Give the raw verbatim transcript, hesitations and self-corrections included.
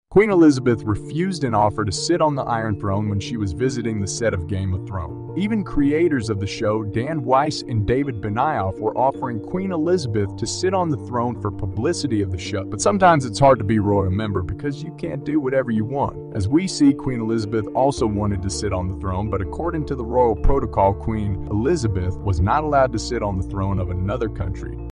Queen Elizabeth refused an offer to sit on the Iron Throne when she was visiting the set of Game of Thrones. Even creators of the show, Dan Weiss and David Benioff, were offering Queen Elizabeth to sit on the throne for publicity of the show. But sometimes it's hard to be royal member because you can't do whatever you want. As we see, Queen Elizabeth also wanted to sit on the throne, but according to the royal protocol, Queen Elizabeth was not allowed to sit on the throne of another country.